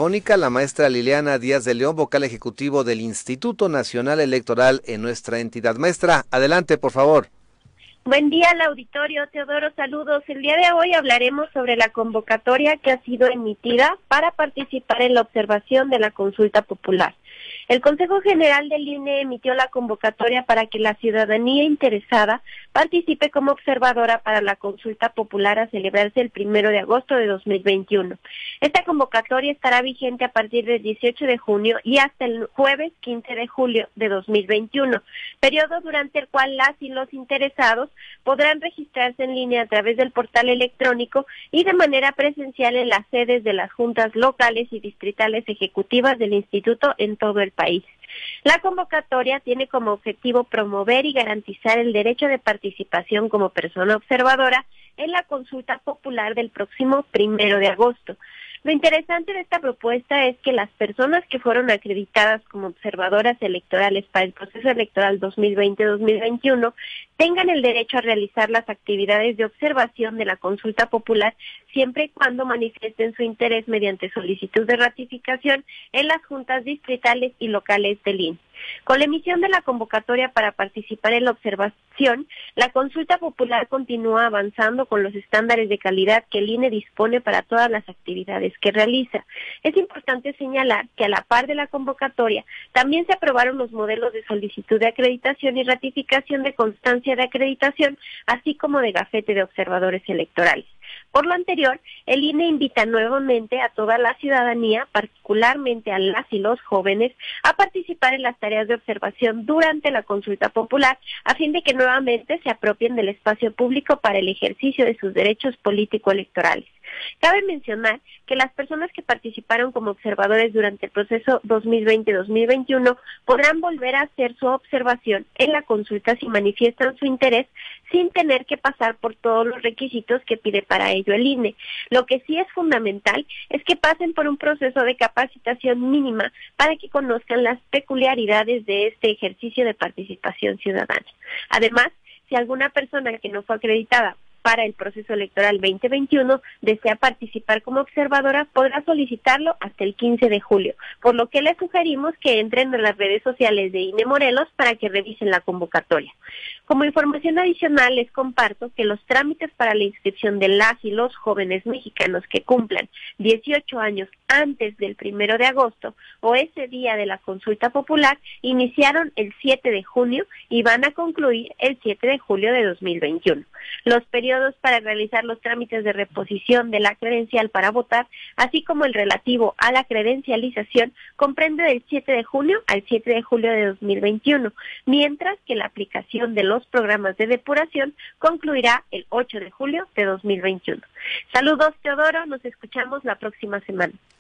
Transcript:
telefónica la maestra Liliana Díaz de León, vocal ejecutivo del Instituto Nacional Electoral en nuestra entidad. Maestra, adelante, por favor. Buen día al auditorio, Teodoro, saludos. El día de hoy hablaremos sobre la convocatoria que ha sido emitida para participar en la observación de la consulta popular. El Consejo General del INE emitió la convocatoria para que la ciudadanía interesada participe como observadora para la consulta popular a celebrarse el 1 de agosto de 2021. Esta convocatoria estará vigente a partir del 18 de junio y hasta el jueves 15 de julio de 2021, periodo durante el cual las y los interesados podrán registrarse en línea a través del portal electrónico y de manera presencial en las sedes de las juntas locales y distritales ejecutivas del instituto en todo el país. La convocatoria tiene como objetivo promover y garantizar el derecho de participación como persona observadora en la consulta popular del próximo 1 de agosto. Lo interesante de esta propuesta es que las personas que fueron acreditadas como observadoras electorales para el proceso electoral 2020-2021 tengan el derecho a realizar las actividades de observación de la consulta popular siempre y cuando manifiesten su interés mediante solicitud de ratificación en las juntas distritales y locales del INE. Con la emisión de la convocatoria para participar en la observación, la consulta popular continúa avanzando con los estándares de calidad que el INE dispone para todas las actividades que realiza. Es importante señalar que a la par de la convocatoria también se aprobaron los modelos de solicitud de acreditación y ratificación de constancia de acreditación, así como de gafete de observadores electorales. Por lo anterior, el INE invita nuevamente a toda la ciudadanía, particularmente a las y los jóvenes, a participar en las tareas de observación durante la consulta popular, a fin de que nuevamente se apropien del espacio público para el ejercicio de sus derechos político-electorales. Cabe mencionar que las personas que participaron como observadores durante el proceso 2020-2021 podrán volver a hacer su observación en la consulta si manifiestan su interés sin tener que pasar por todos los requisitos que pide para ello el INE. Lo que sí es fundamental es que pasen por un proceso de capacitación mínima para que conozcan las peculiaridades de este ejercicio de participación ciudadana. Además, si alguna persona que no fue acreditada para el proceso electoral 2021 desea participar como observadora, podrá solicitarlo hasta el 15 de julio, por lo que les sugerimos que entren en las redes sociales de INE Morelos para que revisen la convocatoria. Como información adicional, les comparto que los trámites para la inscripción de las y los jóvenes mexicanos que cumplan 18 años antes del 1 de agosto o ese día de la consulta popular iniciaron el 7 de junio y van a concluir el 7 de julio de 2021. Los periodos para realizar los trámites de reposición de la credencial para votar, así como el relativo a la credencialización, comprende del 7 de junio al 7 de julio de 2021, mientras que la aplicación de los programas de depuración concluirá el 8 de julio de 2021. Saludos, Teodoro, nos escuchamos la próxima semana.